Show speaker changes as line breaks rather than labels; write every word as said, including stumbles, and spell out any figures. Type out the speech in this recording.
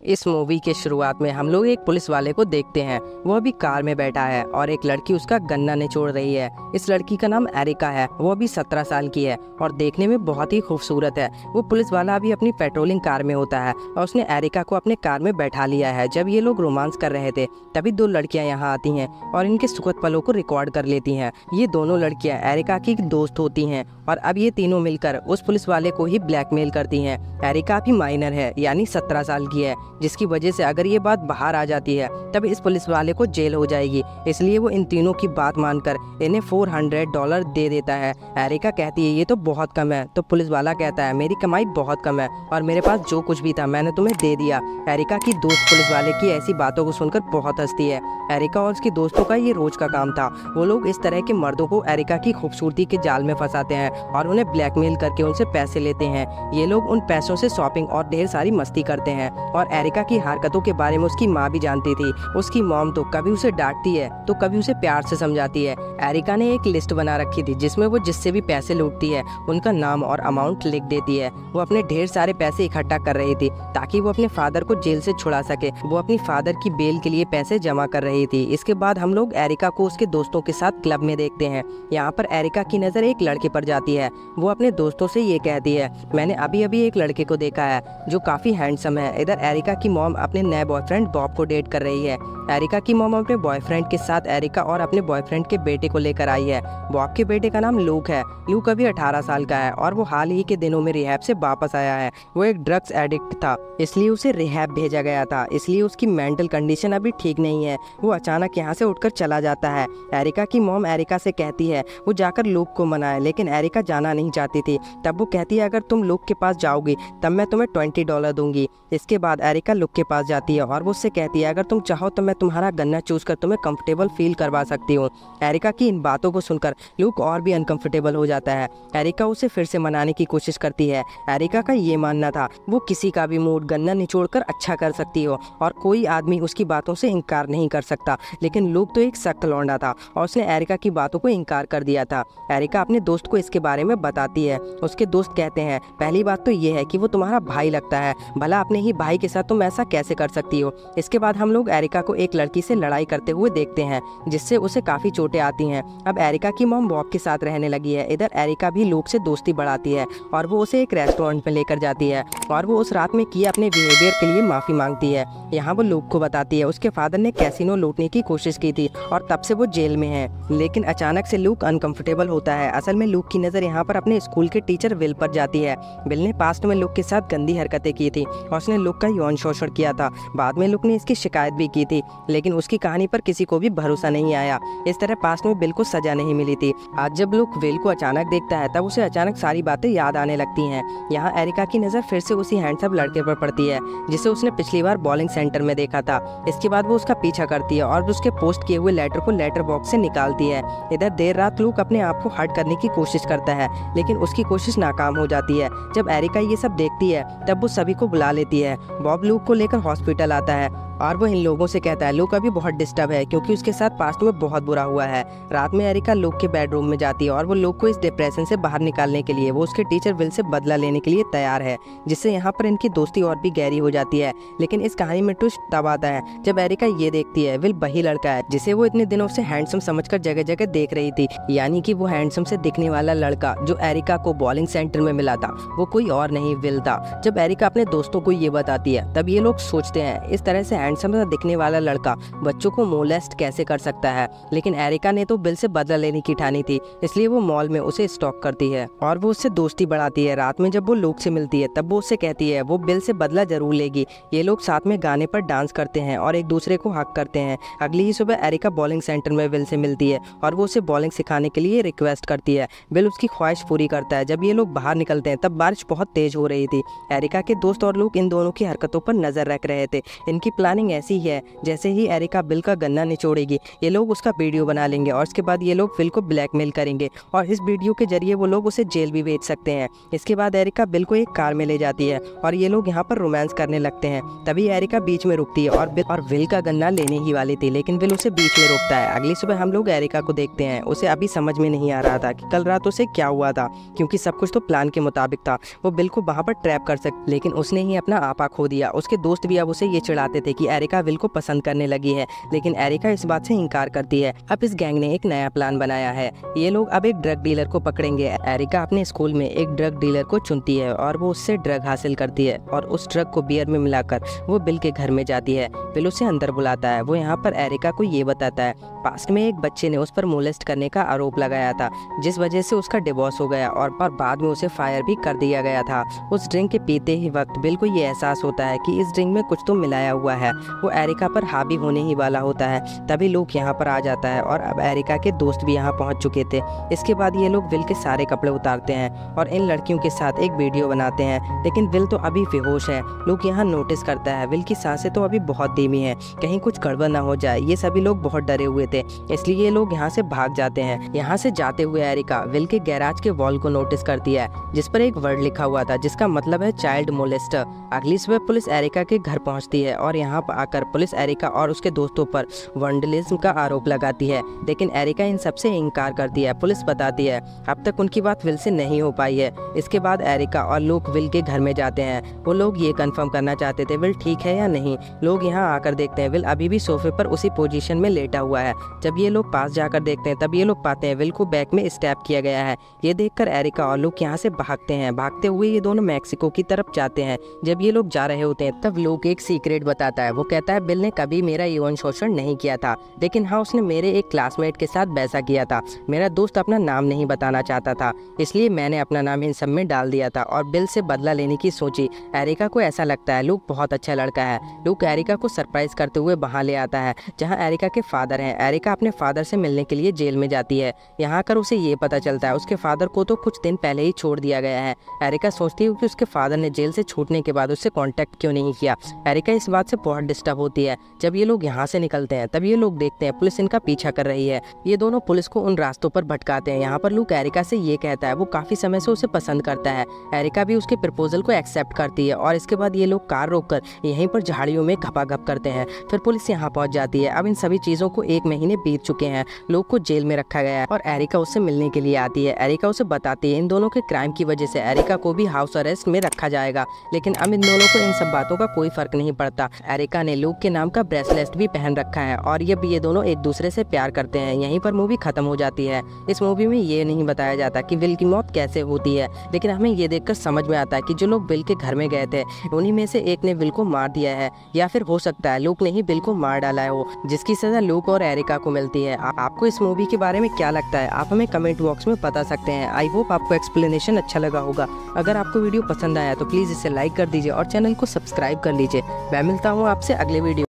इस मूवी के शुरुआत में हम लोग एक पुलिस वाले को देखते हैं। वो अभी कार में बैठा है और एक लड़की उसका गन्ना निचोड़ रही है। इस लड़की का नाम एरिका है। वो अभी सत्रह साल की है और देखने में बहुत ही खूबसूरत है। वो पुलिस वाला अभी अपनी पेट्रोलिंग कार में होता है और उसने एरिका को अपने कार में बैठा लिया है। जब ये लोग रोमांस कर रहे थे तभी दो लड़कियां यहाँ आती हैं और इनके सुखद पलों को रिकॉर्ड कर लेती हैं। ये दोनों लड़कियां एरिका की दोस्त होती हैं और अब ये तीनों मिलकर उस पुलिस वाले को ही ब्लैकमेल करती हैं। एरिका भी माइनर है यानी सत्रह साल की है, जिसकी वजह से अगर ये बात बाहर आ जाती है तब इस पुलिस वाले को जेल हो जाएगी। इसलिए वो इन तीनों की बात मानकर इन्हें चार सौ डॉलर दे देता है। एरिका कहती है ये तो बहुत कम है, तो पुलिस वाला कहता है मेरी कमाई बहुत कम है और मेरे पास जो कुछ भी था मैंने तुम्हें दे दिया। एरिका की दोस्त पुलिस वाले की ऐसी बातों को सुनकर बहुत हंसती है। एरिका और उसकी दोस्तों का ये रोज का काम था। वो लोग इस तरह के मर्दों को एरिका की खूबसूरती के जाल में फंसाते हैं और उन्हें ब्लैकमेल करके उनसे पैसे लेते हैं। ये लोग उन पैसों से शॉपिंग और ढेर सारी मस्ती करते हैं और एरिका की हरकतों के बारे में उसकी माँ भी जानती थी। उसकी मॉम तो कभी उसे डांटती है तो कभी उसे प्यार से समझाती है। एरिका ने एक लिस्ट बना रखी थी जिसमें वो जिससे भी पैसे लूटती है उनका नाम और अमाउंट लिख देती है। वो अपने ढेर सारे पैसे इकट्ठा कर रही थी ताकि वो अपने फादर को जेल से छुड़ा सके। वो अपनी फादर की बेल के लिए पैसे जमा कर रही थी। इसके बाद हम लोग एरिका को उसके दोस्तों के साथ क्लब में देखते हैं। यहाँ पर एरिका की नजर एक लड़के पर जाती है। वो अपने दोस्तों से ये कहती है मैंने अभी अभी एक लड़के को देखा है जो काफी हैंडसम है। इधर एरिका की मॉम अपने नए बॉयफ्रेंड बॉब को डेट कर रही है। एरिका की मॉम अपने बॉयफ्रेंड के साथ एरिका और अपने बॉयफ्रेंड के बेटे को लेकर आई है। बॉब के बेटे का नाम लूक है। लूक अभी अठारह साल का है और वो हाल ही के दिनों में रिहैब से वापस आया है। वो एक ड्रग्स एडिक्ट था, इसलिए उसे रिहैब भेजा गया था। इसलिए उसकी मेंटल कंडीशन अभी ठीक नहीं है। वो अचानक यहाँ से उठकर चला जाता है। एरिका की मॉम एरिका से कहती है वो जाकर लूक को मनाए, लेकिन एरिका जाना नहीं चाहती थी। तब वो कहती है अगर तुम लूक के पास जाओगी तब मैं तुम्हें ट्वेंटी डॉलर दूंगी। इसके बाद एरिका लूक के पास जाती है और वो उससे कहती है अगर तुम चाहो तो मैं तुम्हारा गन्ना चूस कर तुम्हें कंफर्टेबल फील करवा सकती हूँ। एरिका की इन बातों को सुनकर लूक और भी अनकंफर्टेबल हो जाता है। एरिका उसे फिर से मनाने की कोशिश करती है। एरिका का ये मानना था वो किसी का भी मूड गन्ना निचोड़ कर अच्छा कर सकती हो और कोई आदमी उसकी बातों से इनकार नहीं कर सकता। लेकिन लूक तो एक सख्त लौंडा था और उसने एरिका की बातों को इनकार कर दिया था। एरिका अपने दोस्त को इसके बारे में बताती है। उसके दोस्त कहते हैं पहली बात तो ये है कि वो तुम्हारा भाई लगता है, भला अपने ही भाई के साथ तुम ऐसा कैसे कर सकती हो। इसके बाद हम लोग एरिका को एक लड़की से लड़ाई करते हुए देखते हैं जिससे उसे काफी चोटें आती हैं। अब एरिका की मॉम बॉब के साथ रहने लगी है। इधर एरिका भी लूक से दोस्ती बढ़ाती है और वो उसे एक रेस्टोरेंट में लेकर जाती है और वो उस रात में किए अपने बिहेवियर के लिए माफी मांगती है। यहाँ वो लूक को बताती है उसके फादर ने कैसीनो लूटने की कोशिश की थी और तब से वो जेल में है। लेकिन अचानक से लूक अनकंफर्टेबल होता है। असल में लूक की नजर यहाँ पर अपने स्कूल के टीचर विल पर जाती है। विल ने पास्ट में लूक के साथ गंदी हरकतें की थी और उसने लूक का यौन शोषण किया था। बाद में लूक ने इसकी शिकायत भी की थी, लेकिन उसकी कहानी पर किसी को भी भरोसा नहीं आया। इस तरह पास्ट में विल को सजा नहीं मिली थी। आज जब लूक विल को अचानक देखता है तब उसे अचानक सारी बातें याद आने लगती हैं। यहाँ एरिका की नजर फिर से उसी हैंडसम लड़के पर पड़ती है जिसे उसने पिछली बार बॉलिंग सेंटर में देखा था। इसके बाद वो उसका पीछा करती है और उसके पोस्ट किए हुए लेटर को लेटर बॉक्स से निकालती है। इधर देर रात लूक अपने आप को हर्ट करने की कोशिश करता है, लेकिन उसकी कोशिश नाकाम हो जाती है। जब एरिका ये सब देखती है तब वो सभी को बुला लेती है। बॉब लूक को लेकर हॉस्पिटल आता है और वो इन लोगों से कहता है लूक अभी बहुत डिस्टर्ब है क्योंकि उसके साथ पास्ट में बहुत बुरा हुआ है। रात में एरिका लूक के बेडरूम में जाती है और वो लूक को इस डिप्रेशन से बाहर निकालने के लिए वो उसके टीचर विल से बदला लेने के लिए तैयार है, जिससे यहाँ पर इनकी दोस्ती और भी गहरी हो जाती है। लेकिन इस कहानी में ट्विस्ट तब आता है जब एरिका ये देखती है विल वही लड़का है जिसे वो इतने दिनों से हैंडसम समझकर जगह जगह देख रही थी। यानी कि वो हैंडसम से दिखने वाला लड़का जो एरिका को बॉलिंग सेंटर में मिला था वो कोई और नहीं विल था। जब एरिका अपने दोस्तों को ये बताती है तब ये लोग सोचते हैं इस तरह से हैंडसम दिखने वाला लड़का बच्चों को मोलेस्ट कैसे कर सकता है। लेकिन एरिका ने तो बिल से बदला लेने की ठानी थी, इसलिए वो मॉल में उसे स्टॉक करती है और वो उससे दोस्ती बढ़ाती है। रात में जब वो लूक से मिलती है तब वो उससे कहती है वो बिल से बदला जरूर लेगी। ये लोग साथ में गाने पर डांस करते हैं और एक दूसरे को हक करते हैं। अगली ही सुबह एरिका बॉलिंग सेंटर में विल से मिलती है और वो उसे बॉलिंग सिखाने के लिए रिक्वेस्ट करती है। विल उसकी ख्वाहिश पूरी करता है। जब ये लोग बाहर निकलते हैं तब बारिश बहुत तेज हो रही थी। एरिका के दोस्त और लूक इन दोनों की हरकतों पर नजर रख रहे थे। इनकी प्लान प्लानिंग ऐसी ही है, जैसे ही एरिका बिल का गन्ना निचोड़ेगी ये लोग उसका वीडियो बना लेंगे और इसके बाद ये लोग बिल को ब्लैकमेल करेंगे और इस वीडियो के जरिए वो लोग उसे जेल भी भेज सकते हैं। इसके बाद एरिका बिल को एक कार में ले जाती है और ये लोग यहाँ पर रोमांस करने लगते हैं। तभी एरिका बीच में रुकती है और बिल और विल का गन्ना लेने ही वाली थी, लेकिन विल उसे बीच में रोकता है। अगली सुबह हम लोग एरिका को देखते हैं। उसे अभी समझ में नहीं आ रहा था कि कल रात उसे क्या हुआ था, क्योंकि सब कुछ तो प्लान के मुताबिक था। वो बिल को वहाँ पर ट्रैप कर सकती, लेकिन उसने ही अपना आपा खो दिया। उसके दोस्त भी अब उसे ये चिढ़ाते थे कि एरिका विल को पसंद करने लगी है, लेकिन एरिका इस बात से इनकार करती है। अब इस गैंग ने एक नया प्लान बनाया है। ये लोग अब एक ड्रग डीलर को पकड़ेंगे। एरिका अपने स्कूल में एक ड्रग डीलर को चुनती है और वो उससे ड्रग हासिल करती है और उस ड्रग को बियर में मिलाकर वो बिल के घर में जाती है। बिल उसे अंदर बुलाता है। वो यहाँ पर एरिका को ये बताता है पास्ट में एक बच्चे ने उस पर मोलेस्ट करने का आरोप लगाया था, जिस वजह से उसका डिवोर्स हो गया और पर बाद में उसे फायर भी कर दिया गया था। उस ड्रिंक के पीते ही वक्त बिल को ये एहसास होता है कि इस ड्रिंक में कुछ तो मिलाया हुआ है। वो एरिका पर हावी होने ही वाला होता है। तभी लूक यहाँ पर आ जाता है और अब एरिका के दोस्त भी यहाँ पहुँच चुके थे। इसके बाद ये लोग विल के सारे कपड़े उतारते हैं और इन लड़कियों के साथ एक वीडियो बनाते हैं, लेकिन विल तो अभी बेहोश है। लूक यहाँ नोटिस करता है विल की सांसें तो अभी बहुत धीमी है, कहीं कुछ गड़बड़ ना हो जाए। ये सभी लोग बहुत डरे हुए थे, इसलिए ये लोग यहाँ से भाग जाते हैं। यहाँ से जाते हुए एरिका विल के गैराज के वॉल को नोटिस करती है, जिस पर एक वर्ड लिखा हुआ था जिसका मतलब है चाइल्ड मोलेस्टर। अगली सुबह पुलिस एरिका के घर पहुँचती है और यहाँ पर आकर पुलिस एरिका और उसके दोस्तों पर वैंडलिज्म का आरोप लगाती है, लेकिन एरिका इन सबसे इनकार करती है। पुलिस बताती है अब तक उनकी बात विल से नहीं हो पाई है। इसके बाद एरिका और लूक विल के घर में जाते हैं। वो लोग ये कंफर्म करना चाहते थे विल ठीक है या नहीं। लोग यहाँ आकर देखते हैं विल अभी भी सोफे पर उसी पोजीशन में लेटा हुआ है। जब ये लोग पास जाकर देखते हैं तब ये लोग पाते हैं विल को बैक में स्टैब किया गया है। ये देखकर एरिका और लूक यहाँ से भागते हैं। भागते हुए ये दोनों मैक्सिको की तरफ जाते हैं। जब ये लोग जा रहे होते हैं तब लूक एक सीक्रेट बताता है। वो कहता है बिल ने कभी मेरा यौन शोषण नहीं किया था, लेकिन हाँ उसने मेरे एक क्लासमेट के साथ वैसा किया था। मेरा दोस्त अपना नाम नहीं बताना चाहता था, इसलिए मैंने अपना नाम इन सब में डाल दिया था और बिल से बदला लेने की सोची। एरिका को ऐसा लगता है लूक बहुत अच्छा लड़का है। लूक एरिका को सरप्राइज करते हुए वहाँ ले आता है जहाँ एरिका के फादर हैं। एरिका अपने फादर से मिलने के लिए जेल में जाती है। यहाँ कर उसे ये पता चलता है उसके फादर को तो कुछ दिन पहले ही छोड़ दिया गया है। एरिका सोचती है कि उसके फादर ने जेल से छूटने के बाद उससे कांटेक्ट क्यों नहीं किया। एरिका इस बात से बहुत डिस्टर्ब होती है। जब ये लोग यहाँ से निकलते हैं तब ये लोग देखते हैं पुलिस इनका पीछा कर रही है। ये दोनों पुलिस को उन रास्तों पर भटकाते हैं। यहाँ पर लूक एरिका से ये कहता है वो काफी समय से उसे पसंद करता है। एरिका भी उसके प्रपोजल को एक्सेप्ट करती है और इसके बाद ये लोग कार रोककर यहीं पर झाड़ियों में घपाघप करते हैं। फिर पुलिस यहाँ पहुंच जाती है। अब इन सभी चीजों को एक महीने बीत चुके हैं। लोग को जेल में रखा गया है और एरिका उससे मिलने के लिए आती है। एरिका उसे बताती है इन दोनों के क्राइम की वजह से एरिका को भी हाउस अरेस्ट में रखा जाएगा, लेकिन अब इन दोनों को इन सब बातों का कोई फर्क नहीं पड़ता। एरिका ने लूक के नाम का ब्रेसलेट भी पहन रखा है और ये भी ये दोनों एक दूसरे से प्यार करते हैं। यहीं पर मूवी खत्म हो जाती है। इस मूवी में ये नहीं बताया जाता कि विल की मौत कैसे होती है, लेकिन हमें ये देखकर समझ में आता है कि जो लोग विल के घर में गए थे उन्हीं में से एक ने विल को मार दिया है, या फिर हो सकता है लूक ने ही विल को मार डाला हो, जिसकी सजा लूक और एरिका को मिलती है। आ, आपको इस मूवी के बारे में क्या लगता है आप हमें कमेंट बॉक्स में बता सकते हैं। आई होप आपको एक्सप्लेनेशन अच्छा लगा होगा। अगर आपको वीडियो पसंद आया तो प्लीज इसे लाइक कर दीजिए और चैनल को सब्सक्राइब कर लीजिए। मैं मिलता हूँ आपसे अगले वीडियो